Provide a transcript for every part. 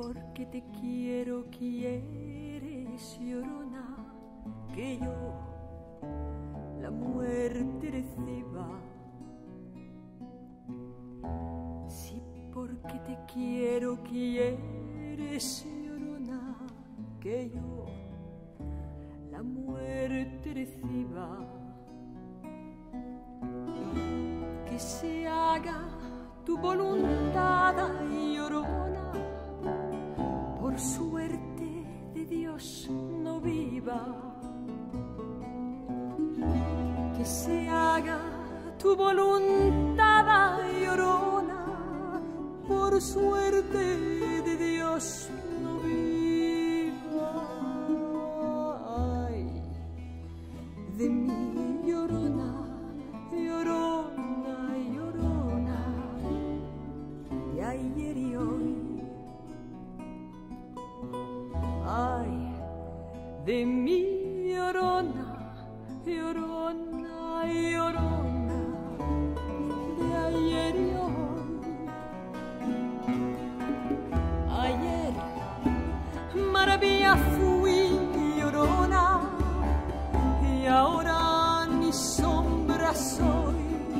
porque te quiero, quieres, llorona, que yo la muerte reciba. Si porque te quiero, quieres, llorona, que yo la muerte reciba. Que se haga tu voluntad, llorona, por suerte de Dios no viva. Que se haga tu voluntad, llorona, por suerte de Dios no viva. Ay, de mí, llorona, llorona, llorona, de ayer y hoy. Ay, de mí, llorona, llorona, llorona, de ayer y hoy. Ayer maravilla fui, llorona, y ahora ni sombra soy.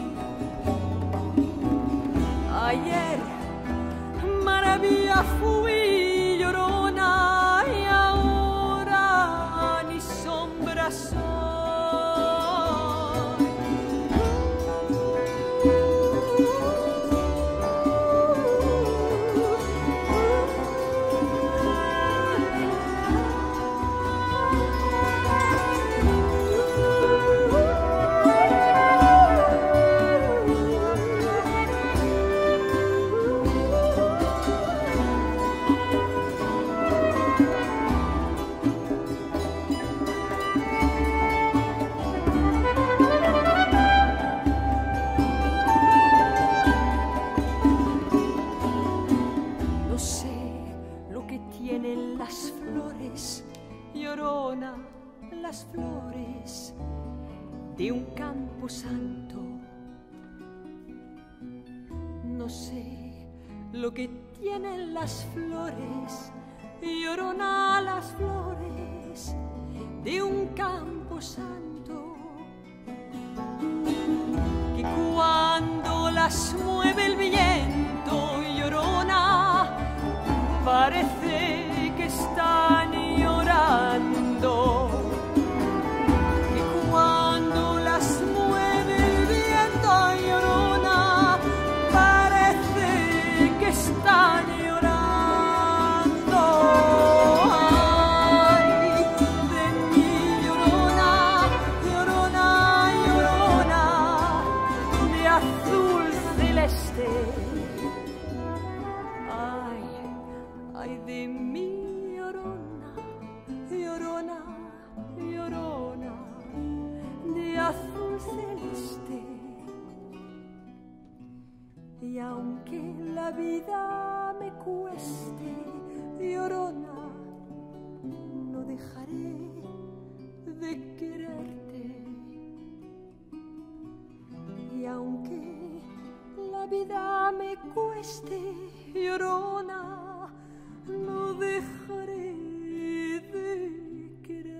Ayer maravilla fui, llorona, y ahora ni sombra soy. No sé lo que tienen las flores, llorona, las flores de un campo santo. No sé lo que tienen las flores, llorona, las flores de un campo santo. Que cuando las mueve el viento, llorona, parece que están llorando. Que cuando las mueve el viento, llorona, parece que están llorando. Ay, de mí, llorona, llorona, llorona, de azul celeste. Ay, de mí, llorona, llorona, llorona, de azul celeste. Y aunque la vida me cueste, llorona, no dejaré de quererte. Y aunque la vida me cueste, llorona, no dejaré de quererte.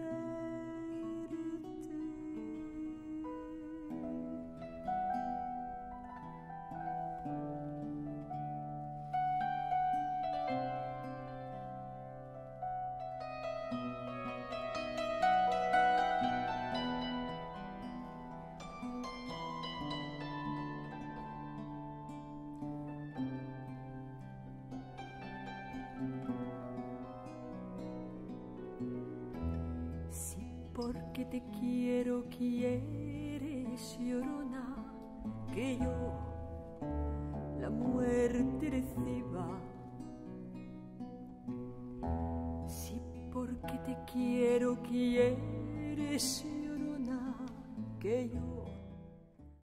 Porque te quiero, quieres, llorona, que yo la muerte reciba. Si porque te quiero, quieres, llorona, que yo